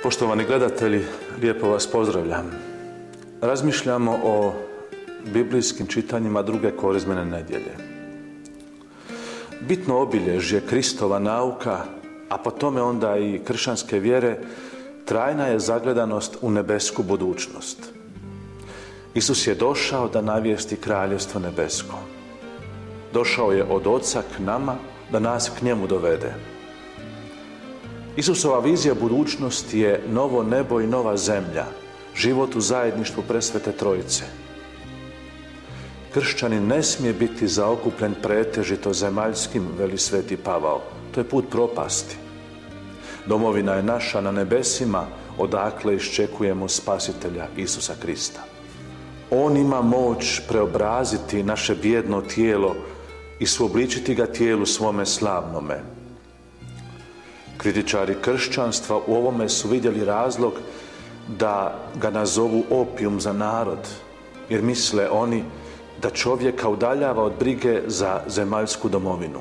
Poštovani gledatelji, lijepo vas pozdravljam. Razmišljamo o biblijskim čitanjima druge korizmene nedjelje. Bitno obilježje Kristova nauka, a po tome onda i kršćanske vjere, trajna je zagledanost u nebesku budućnost. Isus je došao da navijesti kraljevstvo nebesko. Došao je od Oca k nama da nas k njemu dovede. Isusova vizija budućnosti je novo nebo i nova zemlja, život u zajedništvu presvete Trojice. Kršćanin ne smije biti zaokupljen pretežito zemaljskim, veli sveti Pavao. To je put propasti. Domovina je naša na nebesima, odakle iščekujemo Spasitelja Isusa Krista. On ima moć preobraziti naše bijedno tijelo i suobličiti ga tijelu svome slavnome. Kritičari kršćanstva u ovome su vidjeli razlog da ga nazovu opijum za narod, jer misle oni da čovjeka udaljava od brige za zemaljsku domovinu.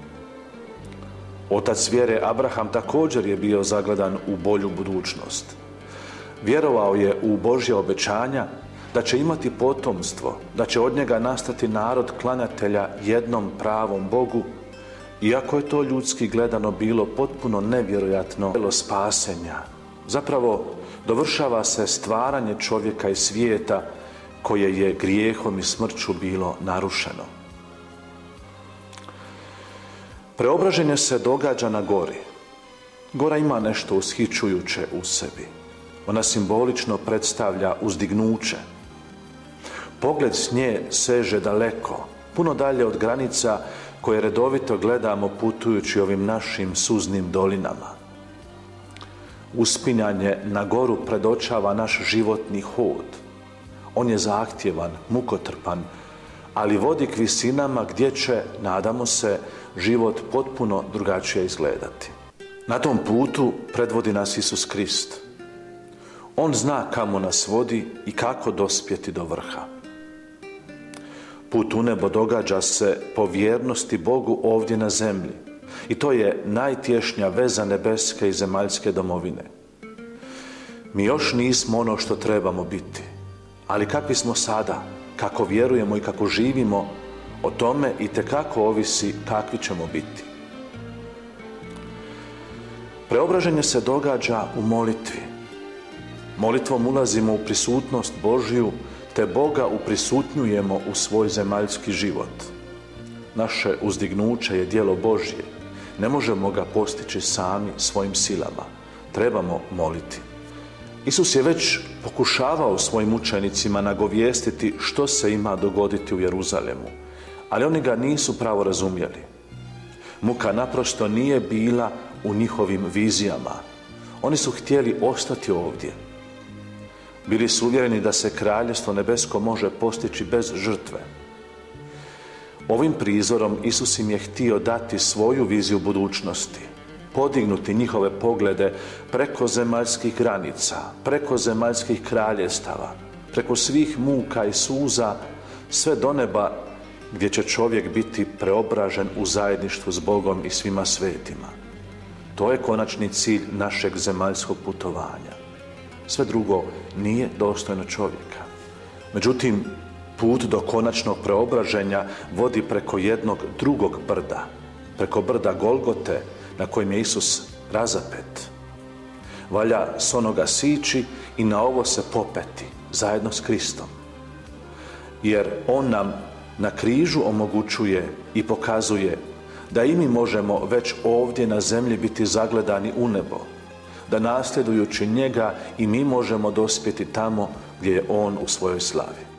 Otac vjere Abraham također je bio zagledan u bolju budućnost. Vjerovao je u Božja obećanja da će imati potomstvo, da će od njega nastati narod klanjatelja jednom pravom Bogu, iako je to ljudski gledano bilo potpuno nevjerojatno djelo spasenja. Zapravo dovršava se stvaranje čovjeka i svijeta koje je grijehom i smrću bilo narušeno. Preobraženje se događa na gori. Gora ima nešto ushićujuće u sebi. Ona simbolično predstavlja uzdignuće. Pogled s nje seže daleko, puno dalje od granica koje redovito gledamo putujući ovim našim suznim dolinama. Uspinjanje na goru predočava naš životni hod. On je zahtjevan, mukotrpan, ali vodi k visinama gdje će, nadamo se, život potpuno drugačije izgledati. Na tom putu predvodi nas Isus Krist. On zna kamo nas vodi i kako dospjeti do vrha. Put u nebo događa se po vjernosti Bogu ovdje na zemlji. I to je najtješnja veza nebeske i zemaljske domovine. Mi još nismo ono što trebamo biti, ali kakvi smo sada, kako vjerujemo i kako živimo, o tome itekako ovisi kakvi ćemo biti. Preobraženje se događa u molitvi. Molitvom ulazimo u prisutnost Božju, te Boga uprisutnjujemo u svoj zemaljski život. Naše uzdignuće je djelo Božje. Ne možemo ga postići sami svojim silama. Trebamo moliti. Isus je već pokušavao svojim učenicima nagovijestiti što se ima dogoditi u Jeruzalemu, ali oni ga nisu pravo razumjeli. Muka naprosto nije bila u njihovim vizijama. Oni su htjeli ostati ovdje. Bili su uvjereni da se kraljevstvo nebesko može postići bez žrtve. Ovim prizorom Isus im je htio dati svoju viziju budućnosti, podignuti njihove poglede preko zemaljskih granica, preko zemaljskih kraljevstava, preko svih muka i suza, sve do neba gdje će čovjek biti preobražen u zajedništvu s Bogom i svima svetima. To je konačni cilj našeg zemaljskog putovanja. Sve drugo nije dostojno čovjeka. Međutim, put do konačnog preobraženja vodi preko jednog drugog brda, preko brda Golgote, na kojem je Isus razapet. Valja s onoga sići i na ovo se popeti, zajedno s Kristom. Jer On nam na križu omogućuje i pokazuje da i mi možemo već ovdje na zemlji biti zagledani u nebo, da nasljedujući njega i mi možemo dospjeti tamo gdje je On u svojoj slavi.